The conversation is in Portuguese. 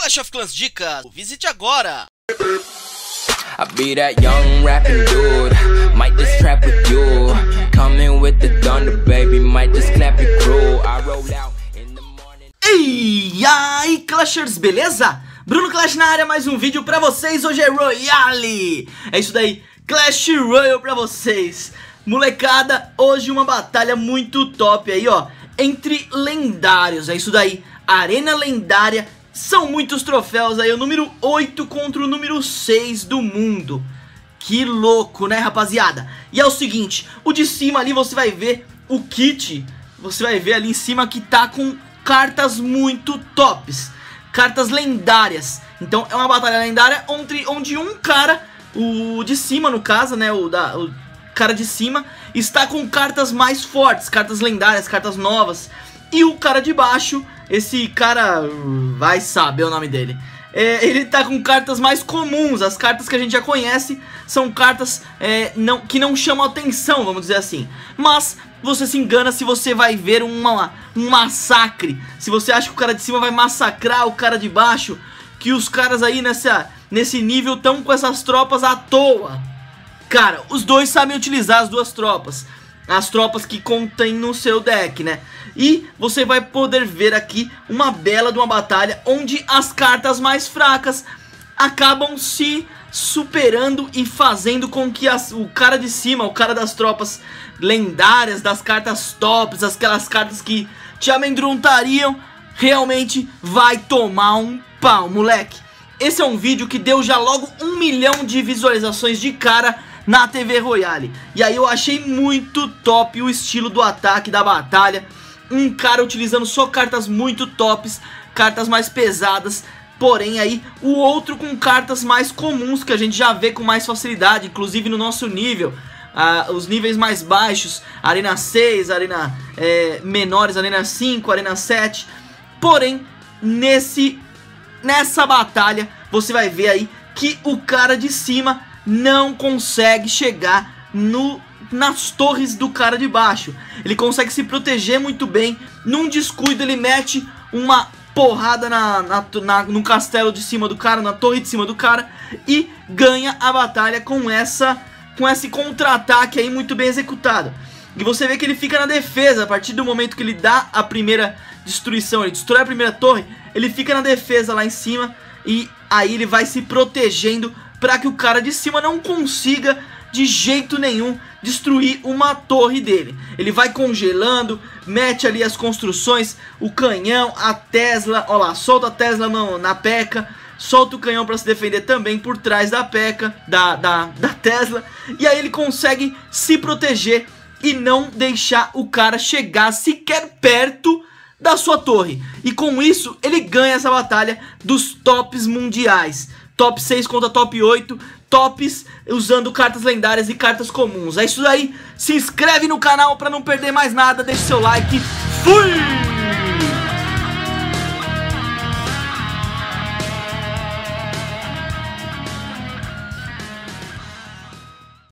Clash of Clans Dicas, visite agora! I be that young rapping dude, might just trap with you. Coming with the thunder, baby, might just clap it crew. I roll out in the morning. E aí, Clashers, beleza? Bruno Clash na área, mais um vídeo pra vocês. Hoje é Royale. É isso daí, Clash Royale pra vocês. Molecada, hoje uma batalha muito top aí, ó, entre lendários. É isso daí, Arena Lendária. São muitos troféus aí, o número 8 contra o número 6 do mundo. Que louco, né, rapaziada? E é o seguinte, o de cima ali você vai ver o kit. Você vai ver ali em cima que tá com cartas muito tops, cartas lendárias. Então é uma batalha lendária onde um cara, o de cima no caso, né, o cara de cima, está com cartas mais fortes, cartas lendárias, cartas novas. E o cara de baixo, esse cara, vai saber o nome dele, ele tá com cartas mais comuns. As cartas que a gente já conhece são cartas que não chamam atenção, vamos dizer assim. Mas você se engana se você vai ver um massacre. Se você acha que o cara de cima vai massacrar o cara de baixo, que os caras aí nesse nível estão com essas tropas à toa. Cara, os dois sabem utilizar as duas tropas, as tropas que contém no seu deck, né? E você vai poder ver aqui uma bela de uma batalha onde as cartas mais fracas acabam se superando e fazendo com que o cara de cima, o cara das tropas lendárias, das cartas tops, aquelas cartas que te amedrontariam, realmente vai tomar um pau, moleque. Esse é um vídeo que deu já logo 1 milhão de visualizações de cara na TV Royale. E aí eu achei muito top o estilo do ataque da batalha. Um cara utilizando só cartas muito tops, cartas mais pesadas. Porém aí o outro com cartas mais comuns, que a gente já vê com mais facilidade, inclusive no nosso nível. Os níveis mais baixos, Arena 6, Arena menores, Arena 5, Arena 7. Porém, nessa batalha você vai ver aí que o cara de cima não consegue chegar nas torres do cara de baixo. Ele consegue se proteger muito bem. Num descuido ele mete uma porrada no castelo de cima do cara, na torre de cima do cara, e ganha a batalha com esse contra-ataque aí muito bem executado. E você vê que ele fica na defesa. A partir do momento que ele dá a primeira destruição, ele destrói a primeira torre, ele fica na defesa lá em cima. E aí ele vai se protegendo para que o cara de cima não consiga de jeito nenhum destruir uma torre dele. Ele vai congelando, mete ali as construções, o canhão, a Tesla, ó lá, solta a Tesla na P.E.K.K.A, solta o canhão para se defender também por trás da P.E.K.K.A, da Tesla. E aí ele consegue se proteger e não deixar o cara chegar sequer perto da sua torre. E com isso ele ganha essa batalha dos tops mundiais. Top 6 contra top 8, tops usando cartas lendárias e cartas comuns. É isso aí, se inscreve no canal pra não perder mais nada, deixa seu like, fui!